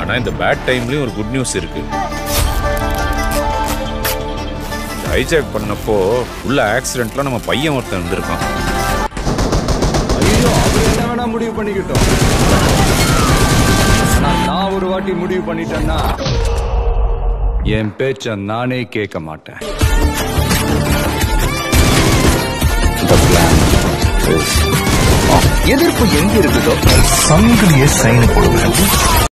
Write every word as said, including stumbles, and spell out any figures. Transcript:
ஆனா இந்த பேட் டைம்லயும் ஒரு குட் நியூஸ் இருக்கு. ஹைஜாக் பண்ணப்போ உள்ள ஆக்சிடென்ட்ல நம்ம பையன் ஒருத்தன் இருந்திருக்கான். ஐயோ, அவர் என்ன வேணா முடிவு பண்ணிக்கிட்டோம். நான் ஒரு வாட்டி முடிவு பண்ணிட்டேன்னா என் பேச்ச நானே கேட்க மாட்டேன். எதிர்ப்பு எங்க இருக்குதோ சங்கிலியே சைன் போடுவேன்.